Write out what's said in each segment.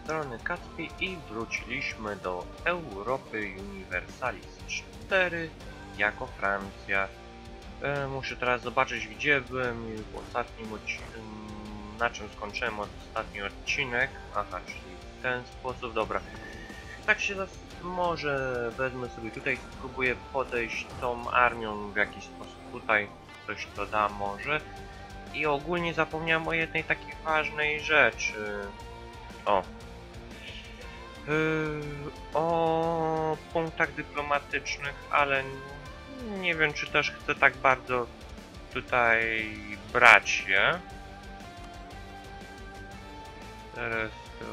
strony Kacpi i wróciliśmy do Europy Universalis 4 jako Francja. Muszę teraz zobaczyć, gdzie byłem w ostatnim na czym skończyłem ostatni odcinek. Aha, czyli w ten sposób, dobra. Tak się może wezmę sobie tutaj, spróbuję podejść tą armią w jakiś sposób tutaj, coś to da może. I ogólnie zapomniałem o jednej takiej ważnej rzeczy. O. O punktach dyplomatycznych, ale nie wiem, czy też chcę tak bardzo tutaj brać je. Teraz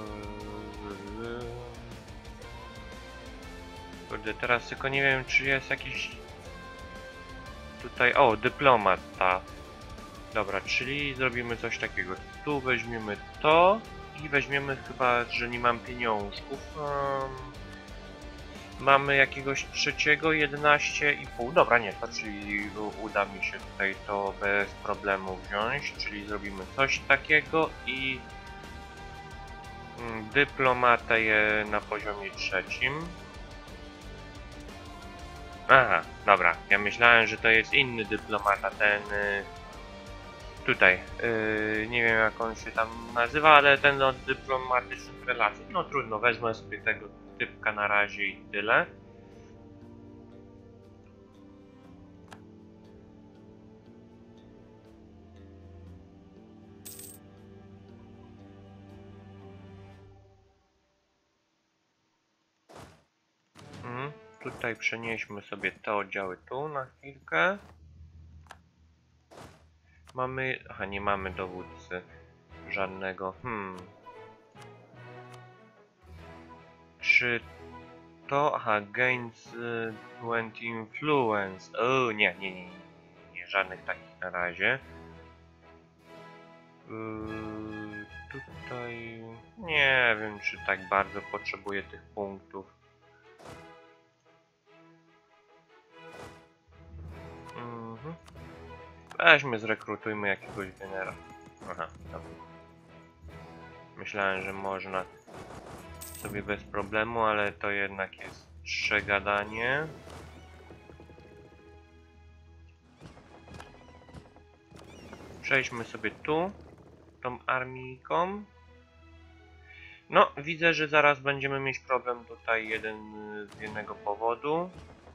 kurde, teraz tylko nie wiem, czy jest jakiś tutaj, o, dyplomata. Dobra, czyli zrobimy coś takiego. Tu weźmiemy to i weźmiemy chyba, że nie mam pieniążków. Mamy jakiegoś trzeciego 11,5. Dobra, nie, to czyli uda mi się tutaj to bez problemu wziąć. Czyli zrobimy coś takiego i dyplomatę je na poziomie trzecim. Aha, dobra. Ja myślałem, że to jest inny dyplomata, ten tutaj. Nie wiem, jak on się tam nazywa, ale ten od dyplomatycznych relacji. No trudno, wezmę sobie tego typka na razie i tyle. Tutaj przenieśmy sobie te oddziały tu na chwilkę. Mamy... Aha, nie mamy dowódcy żadnego. Czy to... Aha, gains 20 influence. O, nie, żadnych takich na razie. Tutaj... Nie wiem, czy tak bardzo potrzebuję tych punktów. Weźmy, zrekrutujmy jakiegoś generała. Aha, dobra. Myślałem, że można sobie bez problemu, ale to jednak jest przegadanie. Przejdźmy sobie tu, tą armijką. No, widzę, że zaraz będziemy mieć problem tutaj z jednego powodu.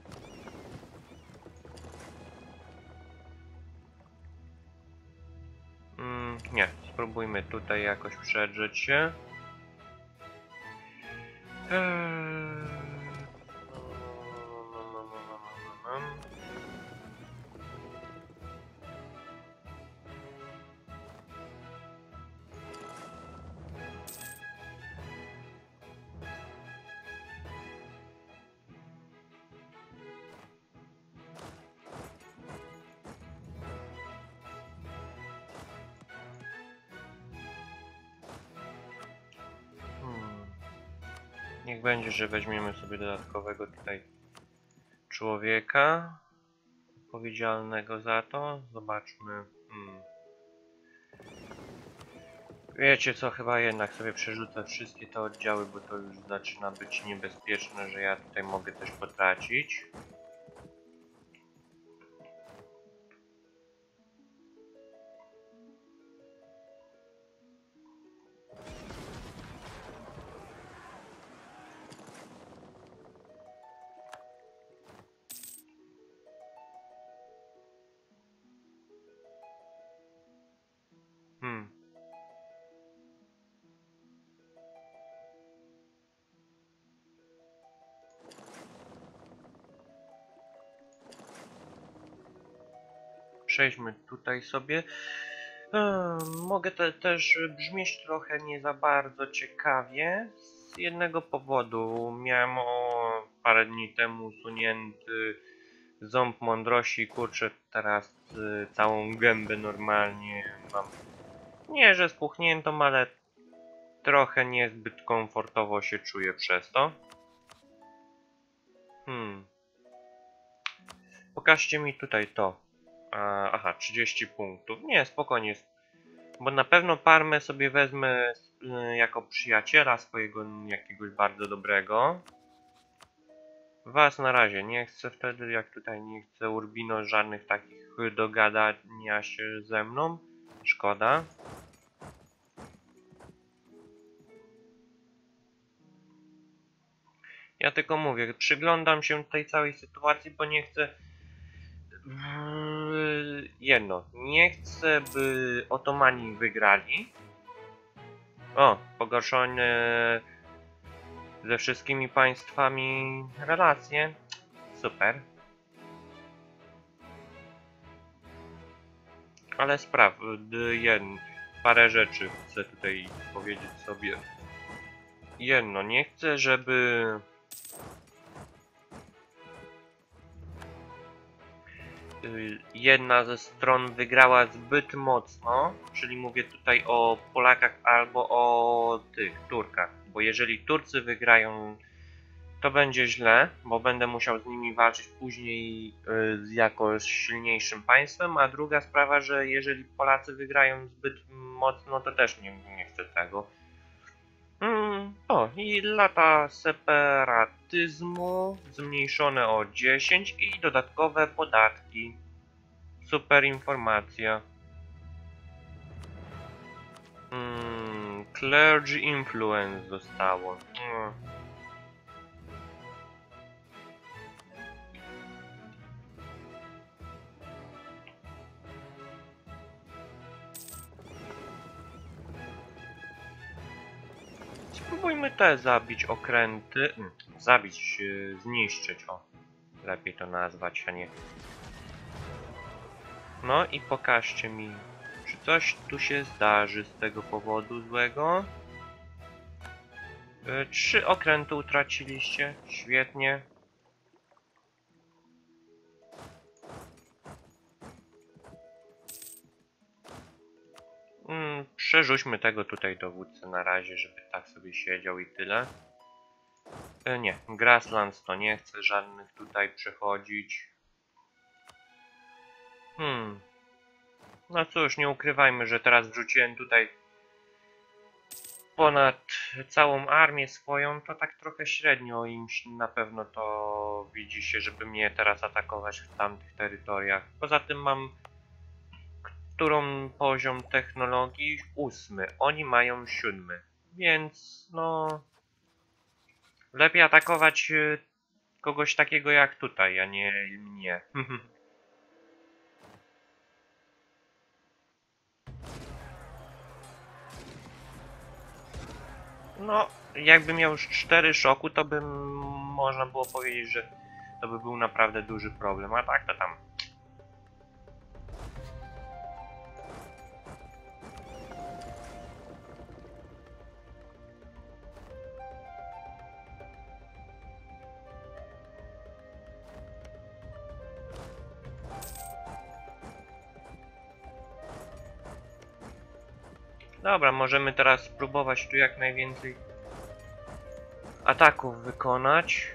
Nie, spróbujmy tutaj jakoś przedrzeć się. Niech będzie, że weźmiemy sobie dodatkowego tutaj człowieka odpowiedzialnego za to. Zobaczmy. Wiecie co, chyba jednak sobie przerzucę wszystkie te oddziały, bo to już zaczyna być niebezpieczne, że ja tutaj mogę coś potracić. Przejdźmy tutaj sobie. Mogę też brzmieć trochę nie za bardzo ciekawie. Z jednego powodu. Miałem parę dni temu usunięty ząb mądrości. Kurczę, teraz całą gębę normalnie mam. Nie, że spuchniętą, ale trochę niezbyt komfortowo się czuję przez to. Pokażcie mi tutaj to. Aha, 30 punktów. Nie, spokojnie. Bo na pewno Parmę sobie wezmę jako przyjaciela swojego jakiegoś bardzo dobrego. Was na razie nie chcę wtedy, jak tutaj nie chcę Urbino żadnych takich dogadania się ze mną. Szkoda. Ja tylko mówię, przyglądam się tej całej sytuacji, bo nie chcę... Jedno, nie chcę, by Otomani wygrali. O, pogorszone ze wszystkimi państwami relacje. Super. Ale parę rzeczy chcę tutaj powiedzieć sobie. Jedno, nie chcę, żeby jedna ze stron wygrała zbyt mocno, czyli mówię tutaj o Polakach albo o tych Turkach, bo jeżeli Turcy wygrają, to będzie źle, bo będę musiał z nimi walczyć później z jakoś silniejszym państwem, a druga sprawa, że jeżeli Polacy wygrają zbyt mocno, to też nie chcę tego. O, i lata separatyzmu zmniejszone o 10 i dodatkowe podatki. Super informacja. Clergy Influence zostało. Spróbujmy te zabić okręty. Zabić, zniszczyć. O, lepiej to nazwać, a nie. No i pokażcie mi, czy coś tu się zdarzy z tego powodu złego. 3 okręty utraciliście. Świetnie. Przerzućmy tego tutaj dowódcę na razie, żeby tak sobie siedział i tyle. Nie, Grasslands to nie chcę żadnych tutaj przechodzić. No cóż, nie ukrywajmy, że teraz wrzuciłem tutaj ponad całą armię swoją, to tak trochę średnio im na pewno to widzi się, żeby mnie teraz atakować w tamtych terytoriach. Poza tym mam poziom technologii 8, oni mają 7, więc no lepiej atakować kogoś takiego jak tutaj, a nie mnie. No, jakbym miał już 4 szoku, to bym można było powiedzieć, że to by był naprawdę duży problem, a tak to tam. Dobra, możemy teraz spróbować tu jak najwięcej ataków wykonać.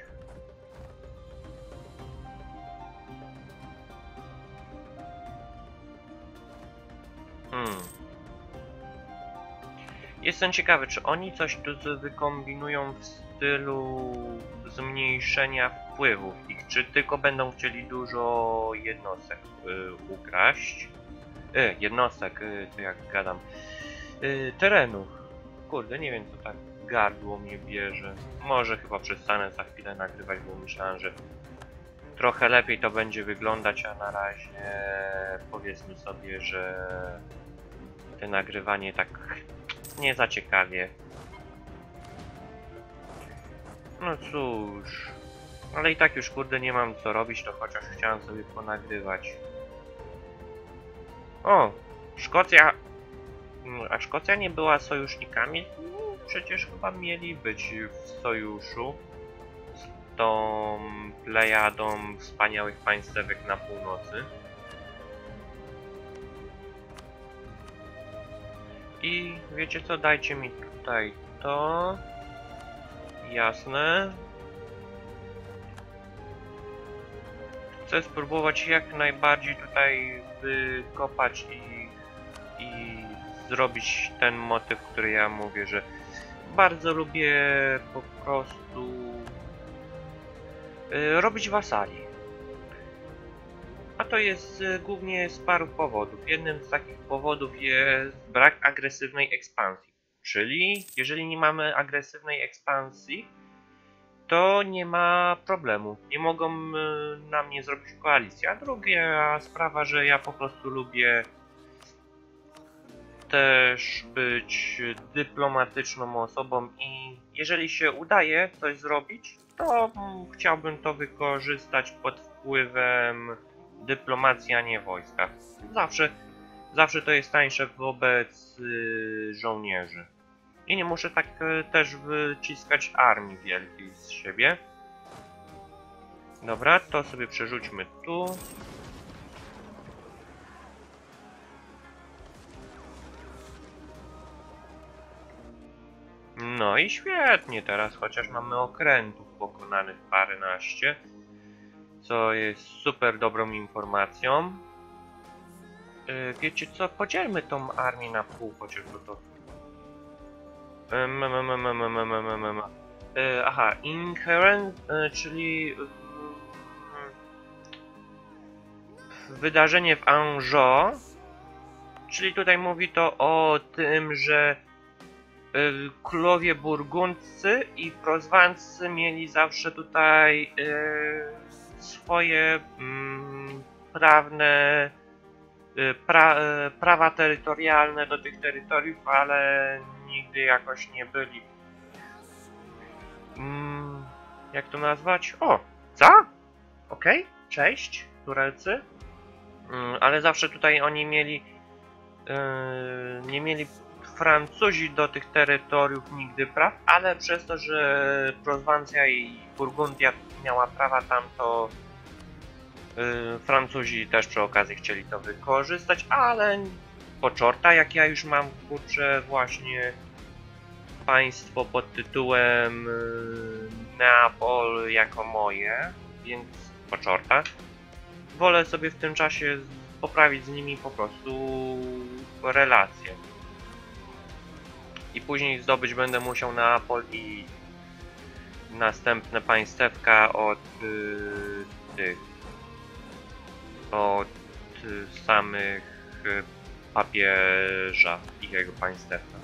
Jestem ciekawy, czy oni coś tu wykombinują w stylu zmniejszenia wpływów ich, czy tylko będą chcieli dużo jednostek ukraść. Jednostek, to jak gadam. Terenów. Kurde, nie wiem co tak gardło mnie bierze. Może chyba przestanę za chwilę nagrywać, bo myślałem, że trochę lepiej to będzie wyglądać, a na razie powiedzmy sobie, że to nagrywanie tak nie zaciekawie. No cóż, ale i tak już kurde nie mam co robić, to chociaż chciałem sobie ponagrywać. O, Szkocja. A Szkocja nie była sojusznikami? Przecież chyba mieli być w sojuszu z tą plejadą wspaniałych państwek na północy. I wiecie co, dajcie mi tutaj to. Jasne. Chcę spróbować jak najbardziej tutaj wykopać i zrobić ten motyw, który ja mówię, że bardzo lubię po prostu robić wasali. A to jest głównie z paru powodów. Jednym z takich powodów jest brak agresywnej ekspansji. Czyli jeżeli nie mamy agresywnej ekspansji, to nie ma problemu. Nie mogą na mnie zrobić koalicji. A druga sprawa, że ja po prostu lubię też być dyplomatyczną osobą i jeżeli się udaje coś zrobić, to chciałbym to wykorzystać pod wpływem dyplomacji, a nie wojska. Zawsze to jest tańsze wobec żołnierzy. I nie muszę tak też wyciskać armii wielkiej z siebie. Dobra, to sobie przerzućmy tu. No i świetnie, teraz chociaż mamy okrętów pokonanych paręnaście, co jest super dobrą informacją. Wiecie co, podzielmy tą armię na pół, chociaż to... Aha, inherent, czyli wydarzenie w Anjou, czyli tutaj mówi to o tym, że królowie burgundcy i prozwanscy mieli zawsze tutaj swoje prawne prawa terytorialne do tych terytoriów, ale nigdy jakoś nie byli jak to nazwać? O! Co? Okej, cześć, Turelcy. Ale zawsze tutaj oni mieli nie mieli Francuzi do tych terytoriów nigdy praw, ale przez to, że Prozwancja i Burgundia miała prawa tam, to Francuzi też przy okazji chcieli to wykorzystać, ale po czorta, jak ja już mam, kurczę, właśnie państwo pod tytułem Neapol jako moje, więc po czorta. Wolę sobie w tym czasie poprawić z nimi po prostu relacje. I później zdobyć będę musiał Neapol i następne państewka od samych papieża i jego państewka.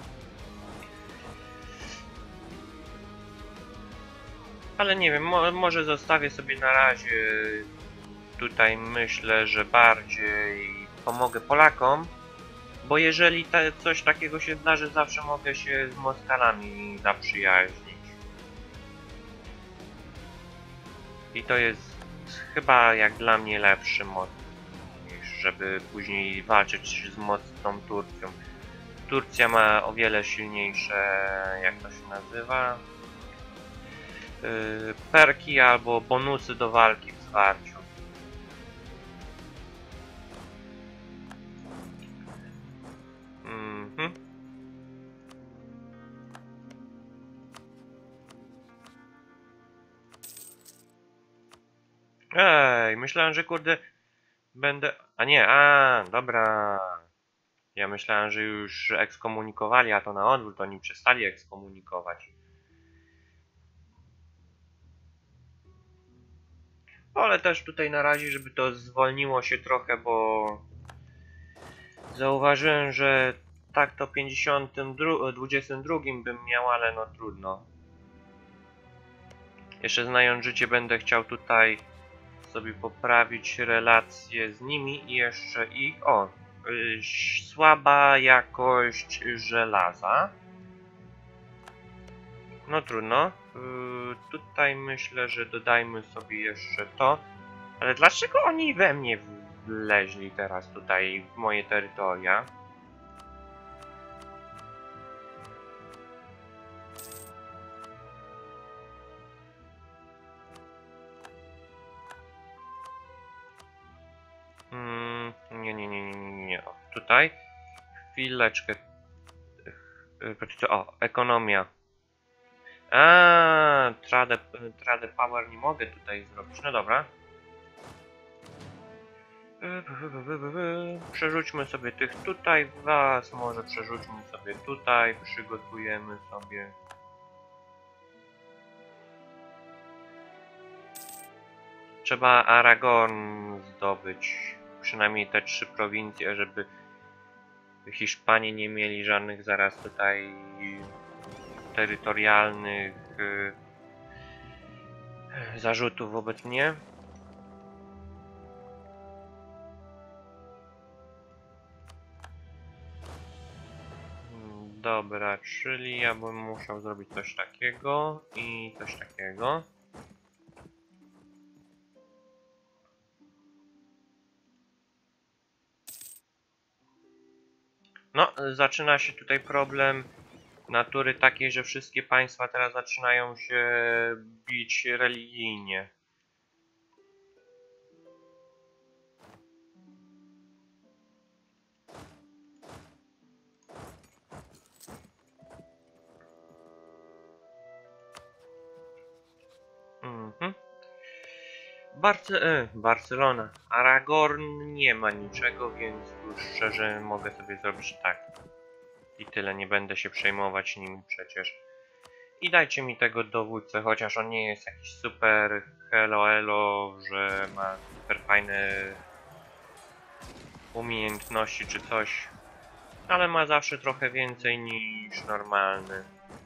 Ale nie wiem, może zostawię sobie na razie tutaj, myślę, że bardziej pomogę Polakom, bo jeżeli coś takiego się zdarzy, zawsze mogę się z Moskalami zaprzyjaźnić. I to jest chyba jak dla mnie lepszy mod, niż żeby później walczyć z mocną Turcją. Turcja ma o wiele silniejsze, jak to się nazywa, perki albo bonusy do walki w zwarciu. Ej, myślałem, że kurde będę... A nie, dobra. Ja myślałem, że już ekskomunikowali, a to na odwrót, oni przestali ekskomunikować. Ale też tutaj na razie, żeby to zwolniło się trochę, bo zauważyłem, że tak to 22 bym miał, ale no trudno. Jeszcze znając życie, będę chciał tutaj sobie poprawić relacje z nimi i jeszcze ich... słaba jakość żelaza. No trudno. Tutaj myślę, że dodajmy sobie jeszcze to. Ale dlaczego oni we mnie wleźli teraz tutaj w moje terytoria? Nie. O, tutaj. Chwileczkę. O, ekonomia. Trade power nie mogę tutaj zrobić. No dobra. Przerzućmy sobie tych tutaj, was może przerzućmy sobie tutaj, przygotujemy sobie. Trzeba Aragorn zdobyć, przynajmniej te 3 prowincje, żeby Hiszpanie nie mieli żadnych zaraz tutaj terytorialnych zarzutów wobec mnie. Dobra, czyli ja bym musiał zrobić coś takiego i coś takiego. No, zaczyna się tutaj problem natury takiej, że wszystkie państwa teraz zaczynają się bić religijnie. Mhm. Barcelona. Aragorn nie ma niczego, więc już szczerze mogę sobie zrobić tak. I tyle, nie będę się przejmować nim przecież. I dajcie mi tego dowódcę, chociaż on nie jest jakiś super elo, że ma super fajne umiejętności czy coś. Ale ma zawsze trochę więcej niż normalny.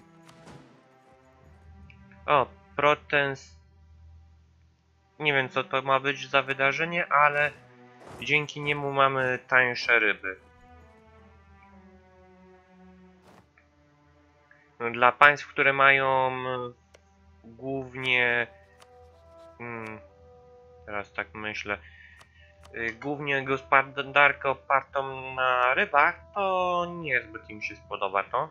O, Protens. Nie wiem co to ma być za wydarzenie, ale dzięki niemu mamy tańsze ryby. No, dla państw, które mają głównie... teraz tak myślę. Głównie gospodarkę opartą na rybach, to niezbyt im się spodoba to.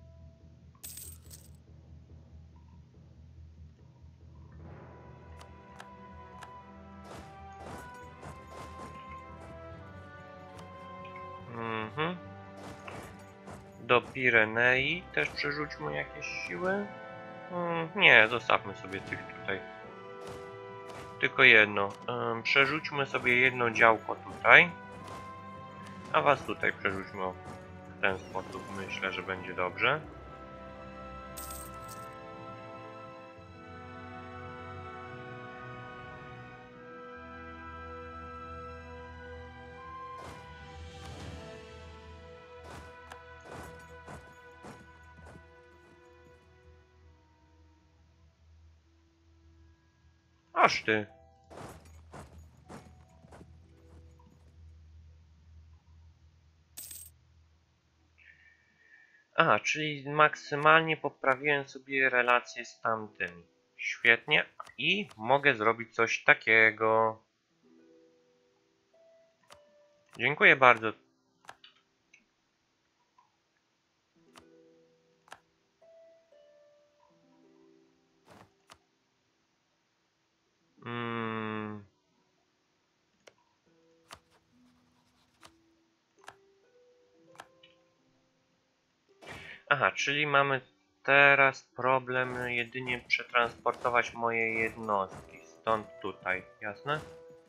Do Pirenei też przerzućmy jakieś siły. Nie, zostawmy sobie tych tutaj. Tylko jedno. Przerzućmy sobie jedno działko tutaj. A was tutaj przerzućmy w ten sposób. Myślę, że będzie dobrze. Aż ty. Aha, czyli maksymalnie poprawiłem sobie relacje z tamtymi. Świetnie. I mogę zrobić coś takiego. Dziękuję bardzo. Aha, czyli mamy teraz problem jedynie przetransportować moje jednostki stąd tutaj, jasne?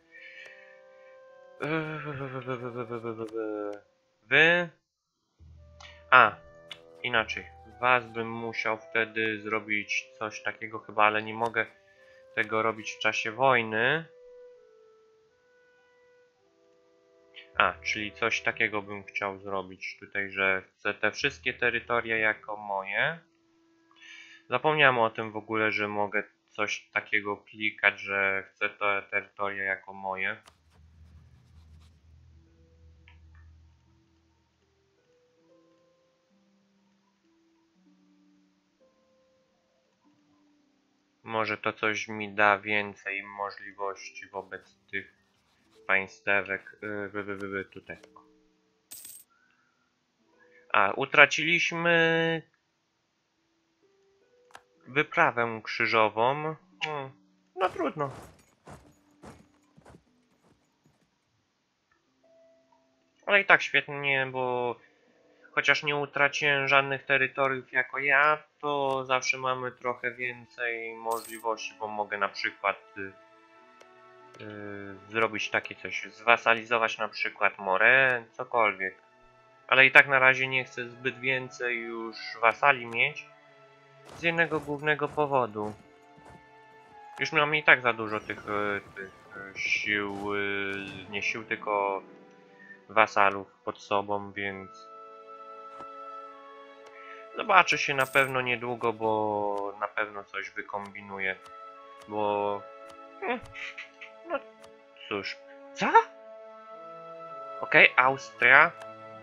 Wy... A, inaczej. Was bym musiał wtedy zrobić coś takiego chyba, ale nie mogę tego robić w czasie wojny. A, czyli coś takiego bym chciał zrobić tutaj, że chcę te wszystkie terytoria jako moje. Zapomniałem o tym w ogóle, że mogę coś takiego klikać, że chcę te terytoria jako moje. Może to coś mi da więcej możliwości wobec tych państewek. Tutaj. A, utraciliśmy wyprawę krzyżową. No trudno. Ale i tak świetnie, bo chociaż nie utraciłem żadnych terytoriów jako ja, to zawsze mamy trochę więcej możliwości, bo mogę na przykład zrobić takie coś, zwasalizować na przykład Morę, cokolwiek. Ale i tak na razie nie chcę zbyt więcej już wasali mieć z jednego głównego powodu. Już mam i tak za dużo tych sił, nie sił, tylko wasalów pod sobą, więc zobaczę się na pewno niedługo, bo na pewno coś wykombinuję, bo no cóż. Co? Okej, Austria.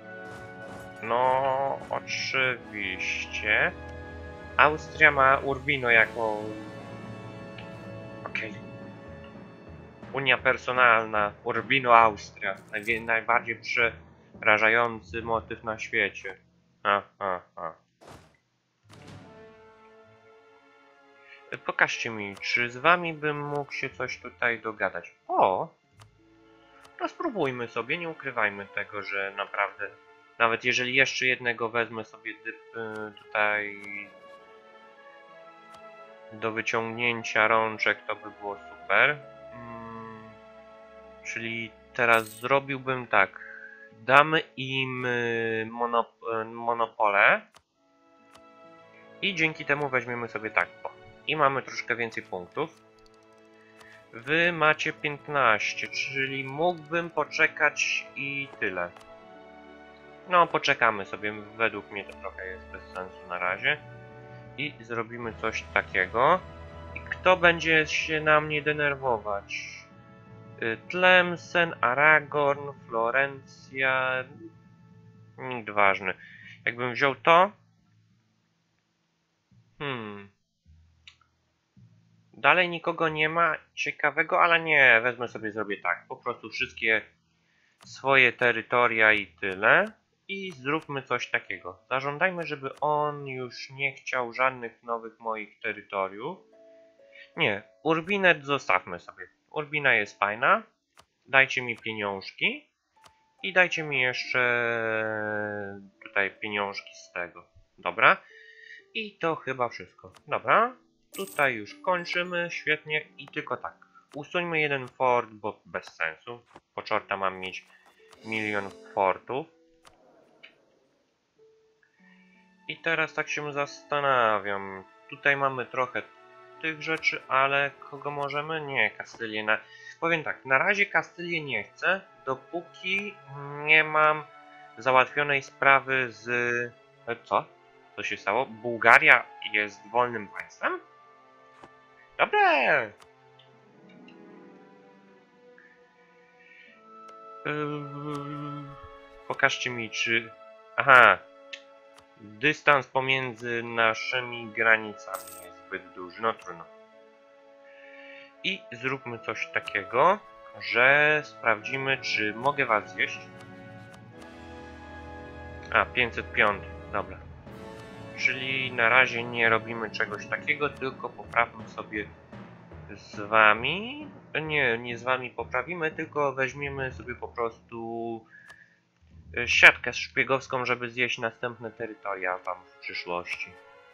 No, oczywiście. Austria ma Urbino jako... Okej. Unia personalna. Urbino Austria. Najbardziej przerażający motyw na świecie. Pokażcie mi, czy z wami bym mógł się coś tutaj dogadać. O! No spróbujmy sobie, nie ukrywajmy tego, że naprawdę... Nawet jeżeli jeszcze jednego wezmę sobie tutaj do wyciągnięcia rączek, to by było super. Czyli teraz zrobiłbym tak. Damy im monopolę. I dzięki temu weźmiemy sobie tak. O, i mamy troszkę więcej punktów. Wy macie 15, czyli mógłbym poczekać i tyle. No, poczekamy sobie. Według mnie to trochę jest bez sensu na razie. I zrobimy coś takiego. I kto będzie się na mnie denerwować? Tlemcen, Aragorn, Florencja... Nikt ważny. Jakbym wziął to... Dalej nikogo nie ma ciekawego, ale nie, wezmę sobie, zrobię tak. Po prostu wszystkie swoje terytoria i tyle. I zróbmy coś takiego. Zażądajmy, żeby on już nie chciał żadnych nowych moich terytoriów. Nie, Urbinet zostawmy sobie. Urbina jest fajna. Dajcie mi pieniążki. I dajcie mi jeszcze tutaj pieniążki z tego. Dobra. I to chyba wszystko. Dobra. Tutaj już kończymy. Świetnie. I tylko tak. Usuńmy jeden fort, bo bez sensu. Po czorta mam mieć 1 000 000 fortów. I teraz tak się zastanawiam. Tutaj mamy trochę tych rzeczy, ale kogo możemy? Nie, Kastylię. Powiem tak, na razie Kastylię nie chcę, dopóki nie mam załatwionej sprawy z... Co? Co się stało? Bułgaria jest wolnym państwem? Dobre! Pokażcie mi, czy... Aha! Dystans pomiędzy naszymi granicami jest zbyt duży, no trudno. I zróbmy coś takiego, że sprawdzimy, czy mogę was zjeść. A, 505, dobra. Czyli na razie nie robimy czegoś takiego, tylko poprawmy sobie z wami. Nie z wami poprawimy, tylko weźmiemy sobie po prostu siatkę szpiegowską, żeby zjeść następne terytoria wam w przyszłości.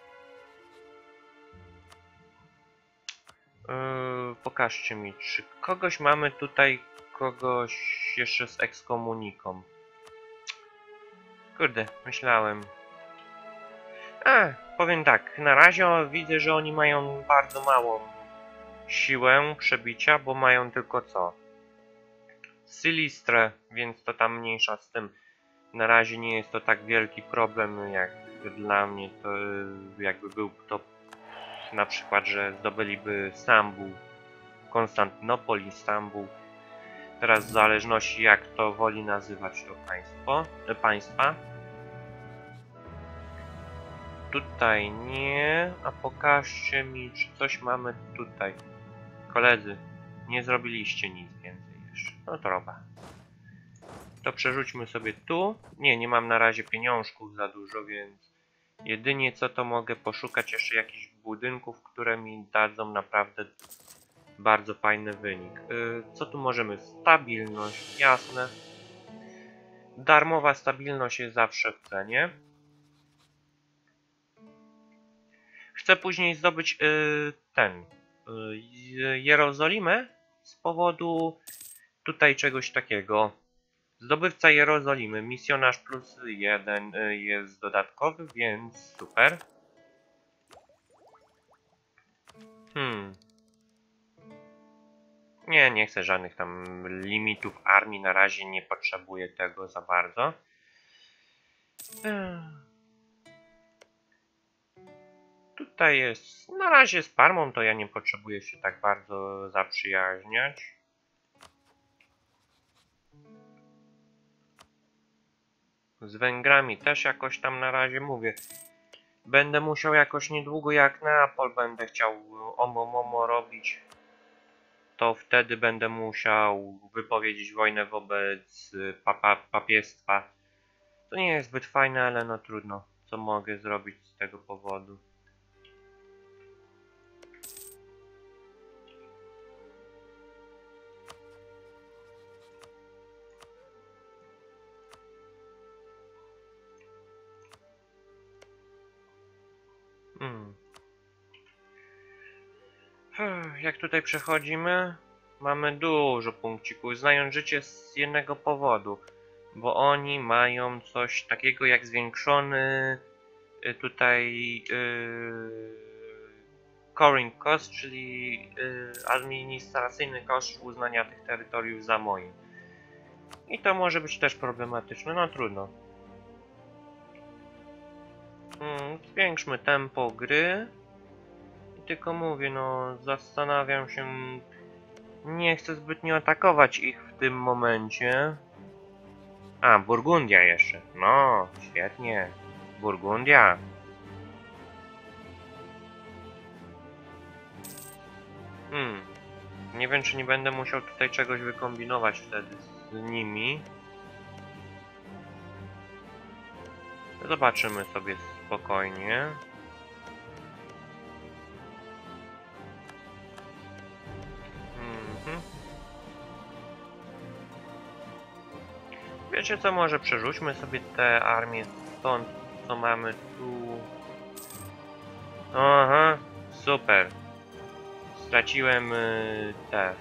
Pokażcie mi, czy kogoś mamy tutaj, kogoś jeszcze z ekskomuniką. Kurde, myślałem. Powiem tak, na razie widzę, że oni mają bardzo małą siłę przebicia, bo mają tylko co? Sylistrę, więc to tam mniejsza z tym. Na razie nie jest to tak wielki problem, jak dla mnie to jakby był to na przykład, że zdobyliby Stambuł, Konstantynopol i Stambuł. Teraz w zależności jak to woli nazywać to państwa. Tutaj nie, a pokażcie mi, czy coś mamy tutaj. Koledzy, nie zrobiliście nic więcej jeszcze. No droba. To przerzućmy sobie tu. Nie mam na razie pieniążków za dużo, więc jedynie co to mogę poszukać jeszcze jakichś budynków, które mi dadzą naprawdę bardzo fajny wynik. Co tu możemy? Stabilność, jasne. Darmowa stabilność jest zawsze w cenie. Chcę później zdobyć Jerozolimę z powodu tutaj czegoś takiego. Zdobywca Jerozolimy, misjonarz +1 jest dodatkowy, więc super. Nie chcę żadnych tam limitów armii, na razie nie potrzebuję tego za bardzo. Tutaj jest, na razie z Parmą to ja nie potrzebuję się tak bardzo zaprzyjaźniać. Z Węgrami też jakoś tam na razie mówię. Będę musiał jakoś niedługo, jak Neapol będę chciał omomomo robić, to wtedy będę musiał wypowiedzieć wojnę wobec papiestwa. To nie jest zbyt fajne, ale no trudno. Co mogę zrobić z tego powodu? Jak tutaj przechodzimy, mamy dużo punkcików, znając życie z jednego powodu, bo oni mają coś takiego jak zwiększony tutaj coring cost, czyli administracyjny koszt uznania tych terytoriów za moje. I to może być też problematyczne, no trudno. Zwiększmy tempo gry. Tylko mówię, no zastanawiam się, nie chcę zbytnio atakować ich w tym momencie. A, Burgundia jeszcze, no świetnie, Burgundia. Nie wiem, czy nie będę musiał tutaj czegoś wykombinować wtedy z nimi. Zobaczymy sobie spokojnie. Wiecie co, może przerzućmy sobie te armię stąd, co mamy tu. Aha, super. Straciłem te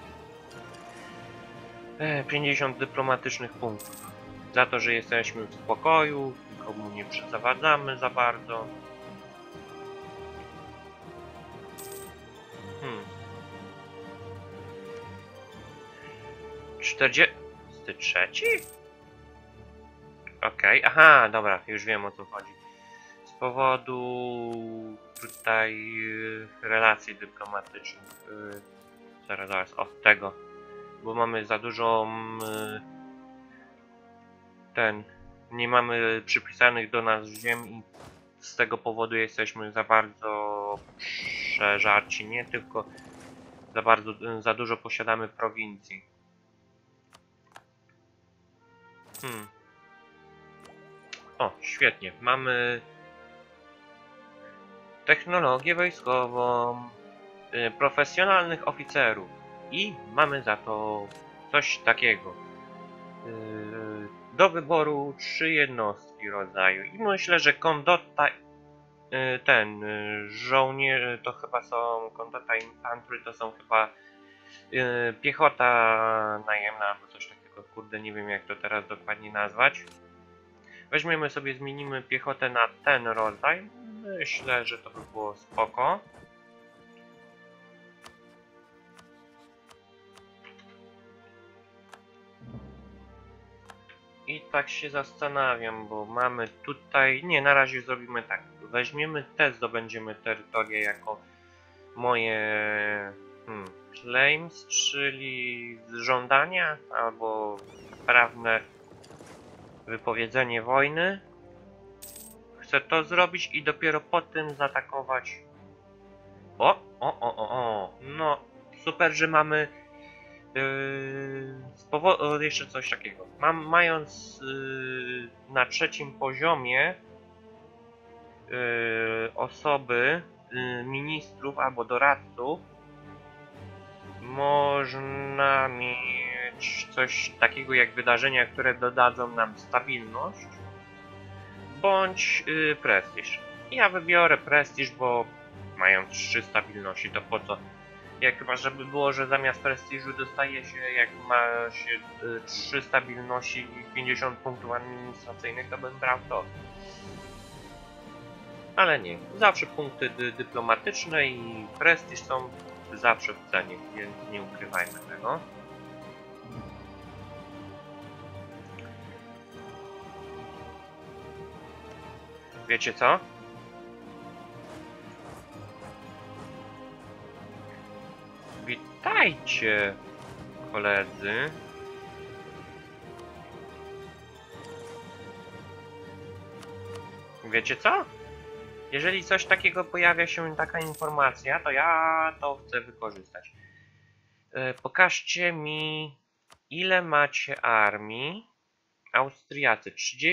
50 dyplomatycznych punktów. Za to, że jesteśmy w spokoju, nikomu nie przezawadzamy za bardzo. 43? Okej, aha, dobra, już wiem o co chodzi. Z powodu tutaj relacji dyplomatycznych. Zaraz, od tego. Bo mamy za dużo nie mamy przypisanych do nas ziem i z tego powodu jesteśmy za bardzo przeżarci, nie tylko za dużo posiadamy prowincji. O, świetnie. Mamy technologię wojskową, profesjonalnych oficerów i mamy za to coś takiego. Do wyboru 3 jednostki rodzaju i myślę, że kondotta żołnierze to chyba są kondotta infantry, to są chyba piechota najemna albo coś takiego, kurde, nie wiem jak to teraz dokładnie nazwać. Weźmiemy sobie, zmienimy piechotę na ten rodzaj. Myślę, że to by było spoko. I tak się zastanawiam, bo mamy tutaj... Nie, na razie zrobimy tak. Weźmiemy te, zdobędziemy terytorię jako moje claims, czyli żądania albo prawne wypowiedzenie wojny. Chcę to zrobić i dopiero po tym zaatakować. No, super, że mamy jeszcze coś takiego. Mając na 3. poziomie osoby, ministrów albo doradców, można mieć coś takiego jak wydarzenia, które dodadzą nam stabilność bądź prestiż. Ja wybiorę prestiż, bo mając 3 stabilności, to po co Jak chyba, żeby było, że zamiast prestiżu dostaje się, jak ma się 3 stabilności i 50 punktów administracyjnych, to bym brał to. Ale nie, zawsze punkty dyplomatyczne i prestiż są zawsze w cenie, więc nie ukrywajmy tego. Wiecie co? Witajcie, koledzy. Wiecie co? Jeżeli coś takiego pojawia się, taka informacja, to ja to chcę wykorzystać. Pokażcie mi, ile macie armii. Austriacy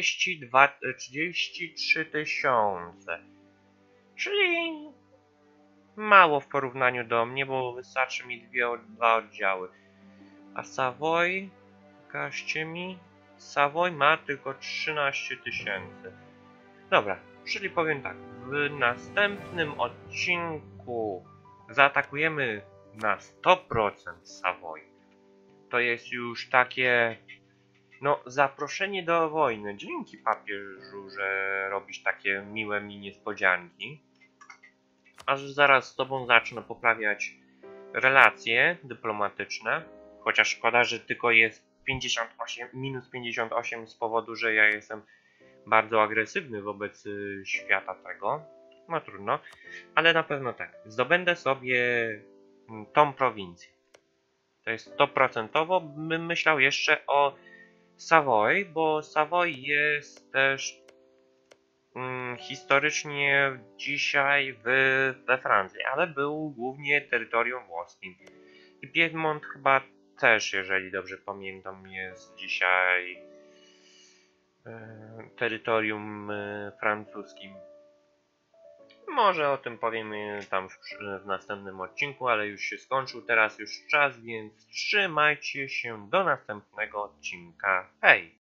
33 tysiące. Czyli mało w porównaniu do mnie, bo wystarczy mi dwa oddziały. A Savoy, pokażcie mi. Savoy ma tylko 13 tysięcy. Dobra, czyli powiem tak. W następnym odcinku zaatakujemy na 100% Savoy. To jest już takie, no, zaproszenie do wojny. Dzięki papieżu, że robisz takie miłe mi niespodzianki. Aż zaraz z tobą zacznę poprawiać relacje dyplomatyczne. Chociaż szkoda, że tylko jest 58, minus 58 z powodu, że ja jestem bardzo agresywny wobec świata tego. No trudno. Ale na pewno tak. Zdobędę sobie tą prowincję. To jest 100%. Bym myślał jeszcze o Savoy, bo Savoy jest też historycznie dzisiaj we Francji, ale był głównie terytorium włoskim. I Piedmont chyba też, jeżeli dobrze pamiętam, jest dzisiaj terytorium francuskim. Może o tym powiemy tam w następnym odcinku, ale już się skończył teraz już czas, więc trzymajcie się do następnego odcinka. Hej!